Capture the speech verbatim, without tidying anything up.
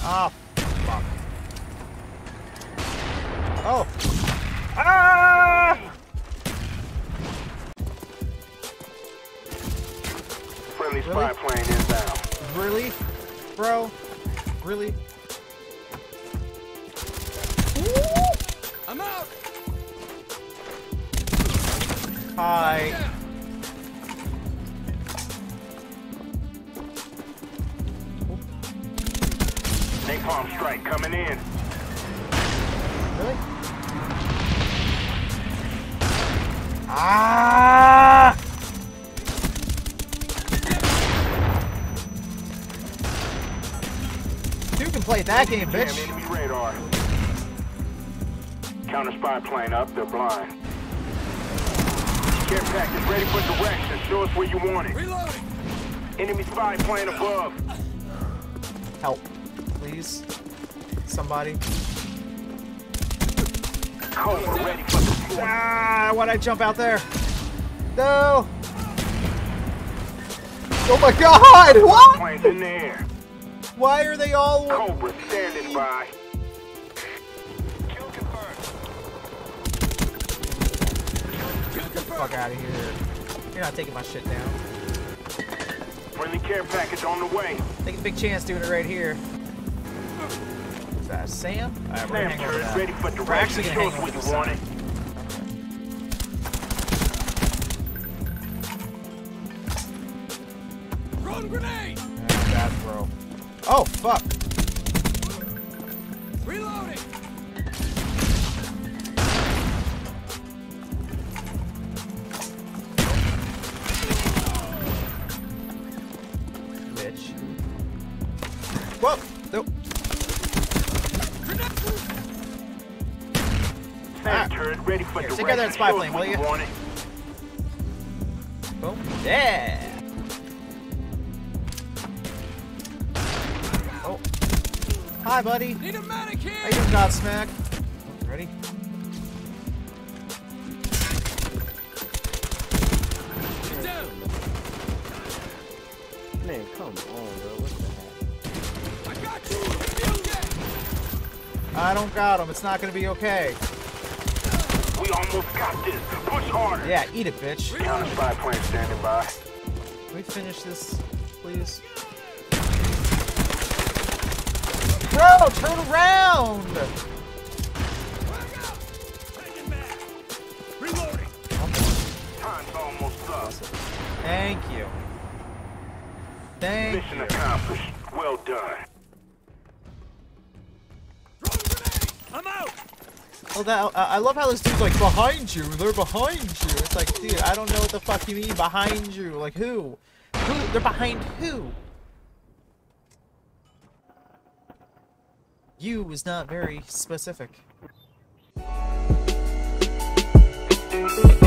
Ah, fuck. Oh! Ah! Friendly spy Really? plane inbound. Really? Bro? Really? I'm out. Hi. Napalm strike coming in. Really? Ah! You can play that game, Jam bitch. enemy radar. Counter spy plane up. They're blind. Care package ready for direction. Show us where you want it. Reloading. Enemy spy plane above. Help, please. Somebody. Cobra ready for deployment. Ah, why'd I jump out there? No! Oh my god! What? Planes in the air. Why are they all... Cobra standing by. Kill confirmed. Get the fuck out of here. You're not taking my shit down. Friendly care package on the way. Take a big chance doing it right here. Is that Sam? Alright, we're gonna Sam hang over turret that. ready for We're actually direction. gonna Show hang us over where this you want it. Thrown grenade. Ah, bad throw. Oh, fuck. Reloading. Bitch. Whoa! Nope. Sam Ah. turret ready for Here, direction. take out that spy Show us plane, where will you? want it. Boom. Yeah! Oh. Hi, buddy. Need a medic here. How you doing, Godsmack? Ready? Get down. Man, come on, bro. What the heck? I got you. Be okay. I don't got him. It's not gonna be okay. We almost got this. Push harder. Yeah, eat it, bitch. Counter spy plane standing by. Can we finish this, please? Bro, turn around! Back out. Taking back. Reloading. Time's almost up. Thank you. Thank Mission you. accomplished. Well done. Thrown grenade. I'm out. Well, that, I I love how this dude's like, behind you, they're behind you. It's like, dude, I don't know what the fuck you mean, behind you. Like, who? Who? They're behind who? You is not very specific.